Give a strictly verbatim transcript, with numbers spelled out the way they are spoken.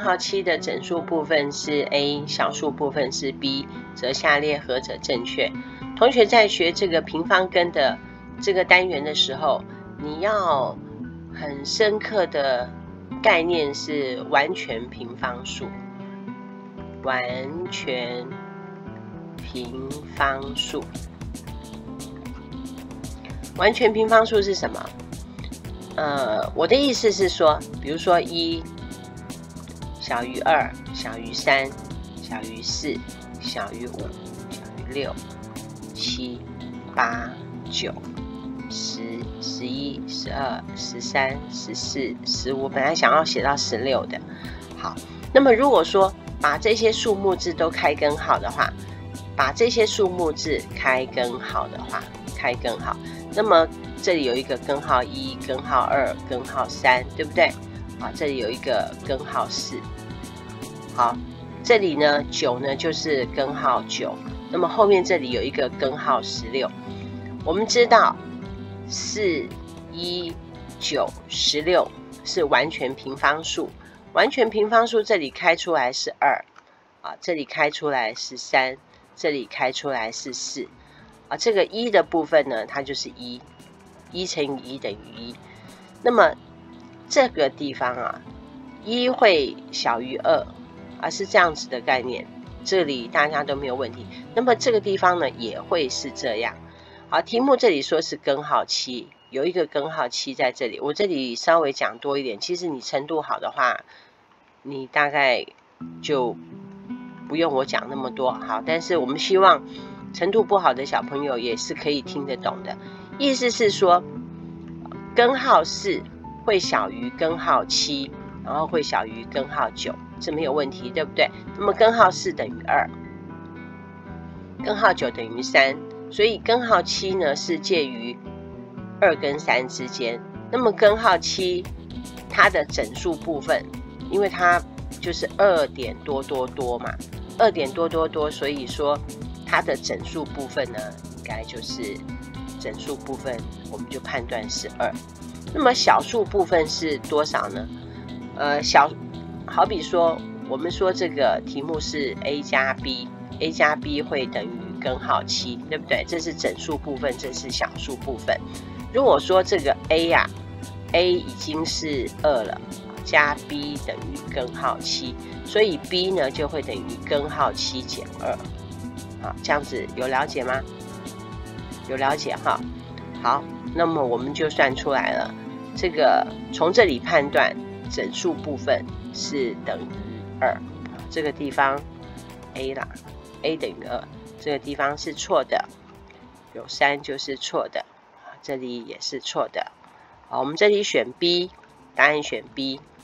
号七的整数部分是 A， 小数部分是 B， 则下列何者正确？同学在学这个平方根的这个单元的时候，你要很深刻的概念是完全平方数。完全平方数，完全平方数是什么？呃，我的意思是说，比如说一小于二，小于三，小于四，小于五，小于六，七，八，九，十，十一，十二，十三，十四，十五。本来想要写到十六的。好，那么如果说把这些数目字都开根号的话，把这些数目字开根号的话，开根号，那么这里有一个根号一、根号二、根号三，对不对？啊，这里有一个根号四。好，这里呢九呢就是根号九，那么后面这里有一个根号十六。我们知道四、一、九、十六是完全平方数。完全平方数这里开出来是二，啊，这里开出来是三，这里开出来是四，啊，这个一的部分呢，它就是一，一乘以一等于一。那么这个地方啊，一会小于二，啊，是这样子的概念，这里大家都没有问题。那么这个地方呢，也会是这样。好，题目这里说是根号七，有一个根号七在这里，我这里稍微讲多一点。其实你程度好的话，你大概就不用我讲那么多。好，但是我们希望程度不好的小朋友也是可以听得懂的。意思是说，根号四会小于根号七，然后会小于根号九，这没有问题，对不对？那么根号四等于二，根号九等于三，所以根号七呢是介于二跟三之间。那么根号七它的整数部分，因为它就是二点多多多嘛，二点多多多，所以说它的整数部分呢，应该就是整数部分，我们就判断是二。那么小数部分是多少呢？呃，小，好比说，我们说这个题目是 a 加 b，a 加 b 会等于根号七，对不对？这是整数部分，这是小数部分。如果说这个 a 呀、啊、，a 已经是二了。加 b 等于根号七，所以 b 呢就会等于根号七减二。好，这样子有了解吗？有了解哈。好，那么我们就算出来了。这个从这里判断整数部分是等于二，这个地方 a 啦 ，a 等于二，这个地方是错的，有三就是错的，这里也是错的。好，我们这里选 B， 答案选 B。